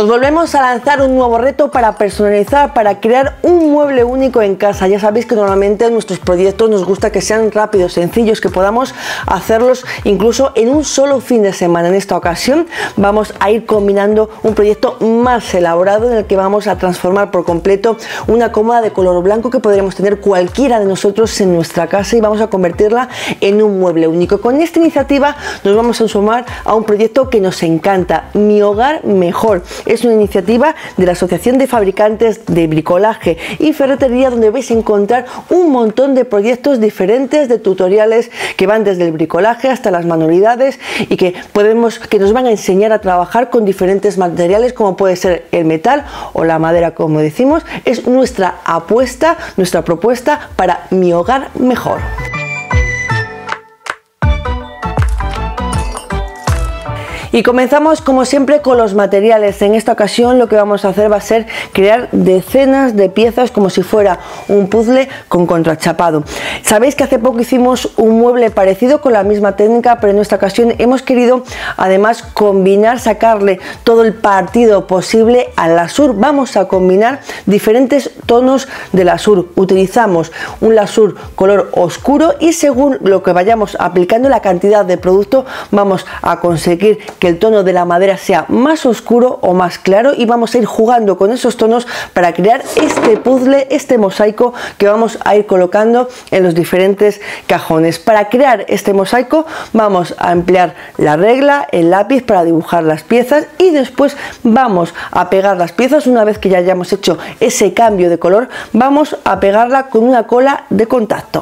Nos volvemos a lanzar un nuevo reto para personalizar, para crear un mueble único en casa. Ya sabéis que normalmente nuestros proyectos nos gusta que sean rápidos, sencillos, que podamos hacerlos incluso en un solo fin de semana. En esta ocasión vamos a ir combinando un proyecto más elaborado en el que vamos a transformar por completo una cómoda de color blanco que podríamos tener cualquiera de nosotros en nuestra casa y vamos a convertirla en un mueble único. Con esta iniciativa nos vamos a sumar a un proyecto que nos encanta, Mi Hogar Mejor. Es una iniciativa de la Asociación de Fabricantes de Bricolaje y Ferretería, donde vais a encontrar un montón de proyectos diferentes, de tutoriales que van desde el bricolaje hasta las manualidades y que nos van a enseñar a trabajar con diferentes materiales, como puede ser el metal o la madera, como decimos. Es nuestra apuesta, nuestra propuesta para Mi Hogar Mejor. Y comenzamos como siempre con los materiales. En esta ocasión lo que vamos a hacer va a ser crear decenas de piezas como si fuera un puzzle con contrachapado. Sabéis que hace poco hicimos un mueble parecido con la misma técnica, pero en esta ocasión hemos querido además combinar, sacarle todo el partido posible al lasur. Vamos a combinar diferentes tonos de lasur. Utilizamos un lasur color oscuro y según lo que vayamos aplicando, la cantidad de producto, vamos a conseguir que el tono de la madera sea más oscuro o más claro y vamos a ir jugando con esos tonos para crear este puzzle, este mosaico que vamos a ir colocando en los diferentes cajones. Para crear este mosaico vamos a emplear la regla, el lápiz para dibujar las piezas y después vamos a pegar las piezas. Una vez que ya hayamos hecho ese cambio de color, vamos a pegarla con una cola de contacto.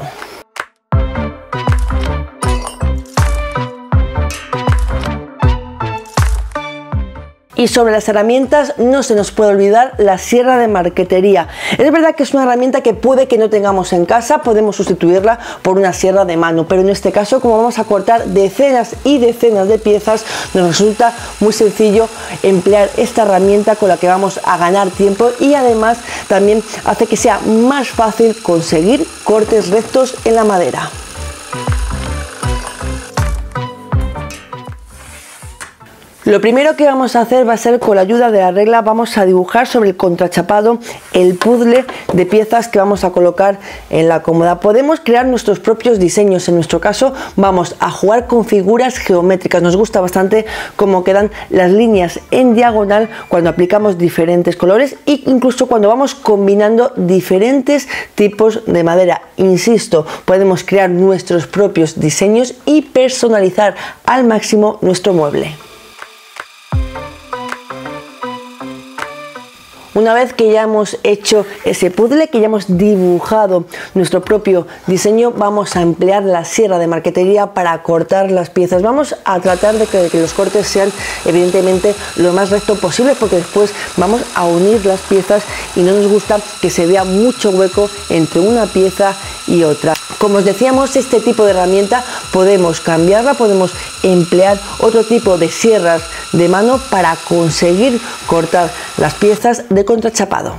Y sobre las herramientas no se nos puede olvidar la sierra de marquetería. Es verdad que es una herramienta que puede que no tengamos en casa, podemos sustituirla por una sierra de mano, pero en este caso, como vamos a cortar decenas y decenas de piezas, nos resulta muy sencillo emplear esta herramienta con la que vamos a ganar tiempo y además también hace que sea más fácil conseguir cortes rectos en la madera. Lo primero que vamos a hacer va a ser, con la ayuda de la regla, vamos a dibujar sobre el contrachapado el puzzle de piezas que vamos a colocar en la cómoda. Podemos crear nuestros propios diseños. En nuestro caso vamos a jugar con figuras geométricas. Nos gusta bastante cómo quedan las líneas en diagonal cuando aplicamos diferentes colores e incluso cuando vamos combinando diferentes tipos de madera. Insisto, podemos crear nuestros propios diseños y personalizar al máximo nuestro mueble. Una vez que ya hemos hecho ese puzzle, que ya hemos dibujado nuestro propio diseño, vamos a emplear la sierra de marquetería para cortar las piezas. Vamos a tratar de que los cortes sean evidentemente lo más recto posible, porque después vamos a unir las piezas y no nos gusta que se vea mucho hueco entre una pieza y otra. Como os decíamos, este tipo de herramienta podemos cambiarla, podemos emplear otro tipo de sierras de mano para conseguir cortar las piezas de contrachapado.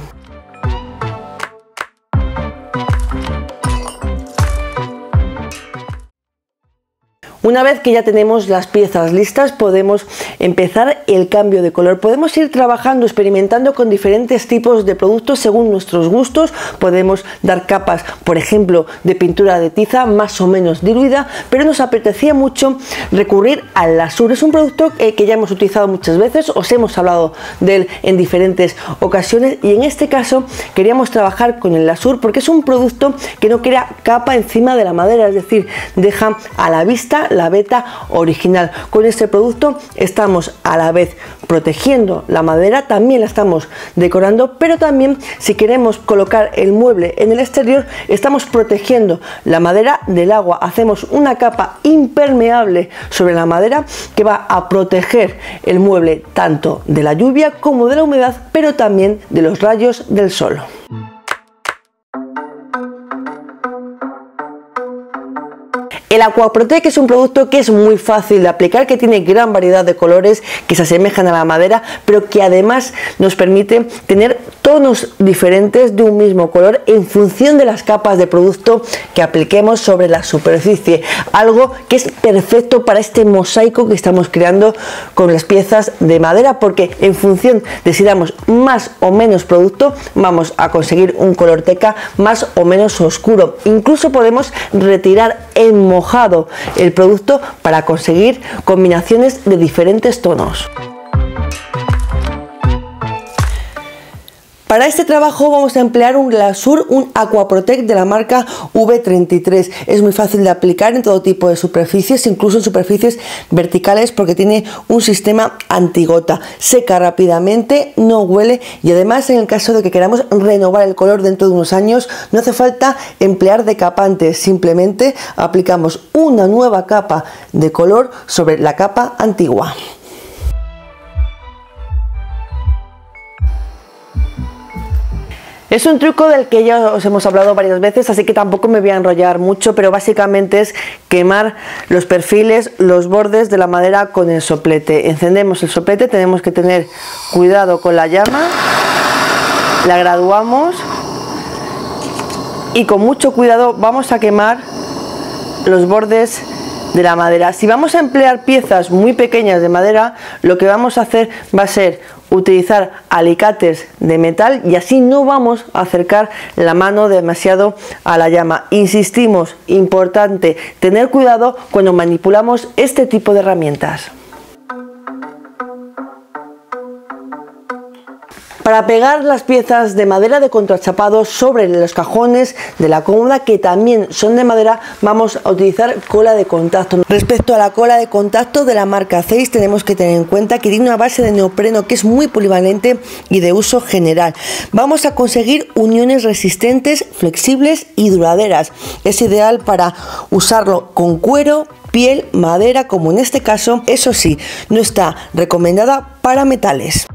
Una vez que ya tenemos las piezas listas, podemos empezar el cambio de color. Podemos ir trabajando, experimentando con diferentes tipos de productos según nuestros gustos. Podemos dar capas, por ejemplo, de pintura de tiza más o menos diluida, pero nos apetecía mucho recurrir al lasur. Es un producto que ya hemos utilizado muchas veces, os hemos hablado de él en diferentes ocasiones y en este caso queríamos trabajar con el lasur porque es un producto que no crea capa encima de la madera, es decir, deja a la vista la veta original. Con este producto estamos a la vez protegiendo la madera, también la estamos decorando, pero también si queremos colocar el mueble en el exterior, estamos protegiendo la madera del agua. Hacemos una capa impermeable sobre la madera que va a proteger el mueble tanto de la lluvia como de la humedad, pero también de los rayos del sol. El Aquaprotect es un producto que es muy fácil de aplicar, que tiene gran variedad de colores que se asemejan a la madera, pero que además nos permite tener tonos diferentes de un mismo color en función de las capas de producto que apliquemos sobre la superficie, algo que es perfecto para este mosaico que estamos creando con las piezas de madera, porque en función de si damos más o menos producto vamos a conseguir un color teca más o menos oscuro. Incluso podemos retirar en mojado el producto para conseguir combinaciones de diferentes tonos. Para este trabajo vamos a emplear un Glasur, un Aquaprotect de la marca V33. Es muy fácil de aplicar en todo tipo de superficies, incluso en superficies verticales, porque tiene un sistema antigota. Seca rápidamente, no huele y además, en el caso de que queramos renovar el color dentro de unos años, no hace falta emplear decapantes, simplemente aplicamos una nueva capa de color sobre la capa antigua. Es un truco del que ya os hemos hablado varias veces, así que tampoco me voy a enrollar mucho, pero básicamente es quemar los perfiles, los bordes de la madera con el soplete. Encendemos el soplete, tenemos que tener cuidado con la llama, la graduamos y con mucho cuidado vamos a quemar los bordes de la madera. Si vamos a emplear piezas muy pequeñas de madera, lo que vamos a hacer va a ser utilizar alicates de metal y así no vamos a acercar la mano demasiado a la llama. Insistimos, importante tener cuidado cuando manipulamos este tipo de herramientas. Para pegar las piezas de madera de contrachapado sobre los cajones de la cómoda, que también son de madera, vamos a utilizar cola de contacto. Respecto a la cola de contacto de la marca Zeiss, tenemos que tener en cuenta que tiene una base de neopreno que es muy polivalente y de uso general. Vamos a conseguir uniones resistentes, flexibles y duraderas. Es ideal para usarlo con cuero, piel, madera, como en este caso. Eso sí, no está recomendada para metales.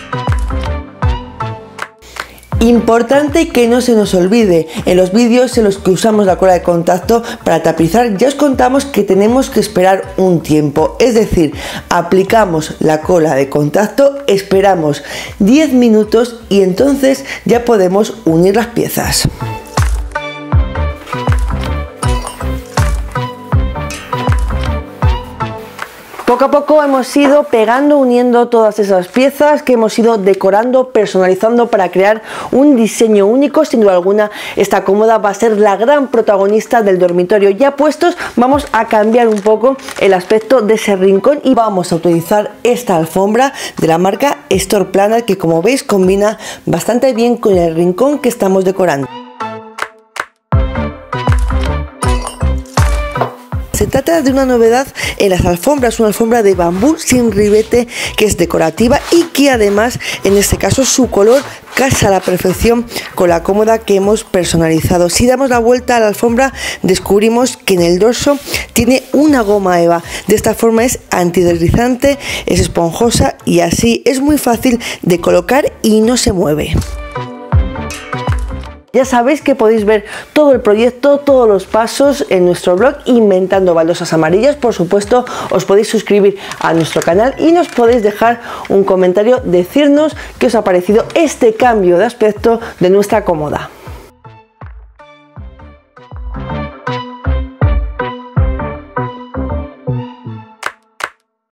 Importante que no se nos olvide, en los vídeos en los que usamos la cola de contacto para tapizar ya os contamos que tenemos que esperar un tiempo, es decir, aplicamos la cola de contacto, esperamos 10 minutos y entonces ya podemos unir las piezas. Poco a poco hemos ido pegando, uniendo todas esas piezas que hemos ido decorando, personalizando para crear un diseño único. Sin duda alguna, esta cómoda va a ser la gran protagonista del dormitorio. Ya puestos, vamos a cambiar un poco el aspecto de ese rincón y vamos a utilizar esta alfombra de la marca Store Planner, que como veis combina bastante bien con el rincón que estamos decorando. Se trata de una novedad en las alfombras, una alfombra de bambú sin ribete que es decorativa y que además, en este caso, su color casa a la perfección con la cómoda que hemos personalizado. Si damos la vuelta a la alfombra, descubrimos que en el dorso tiene una goma eva. De esta forma es antideslizante, es esponjosa y así es muy fácil de colocar y no se mueve. Ya sabéis que podéis ver todo el proyecto, todos los pasos en nuestro blog Inventando Baldosas Amarillas. Por supuesto, os podéis suscribir a nuestro canal y nos podéis dejar un comentario, decirnos qué os ha parecido este cambio de aspecto de nuestra cómoda.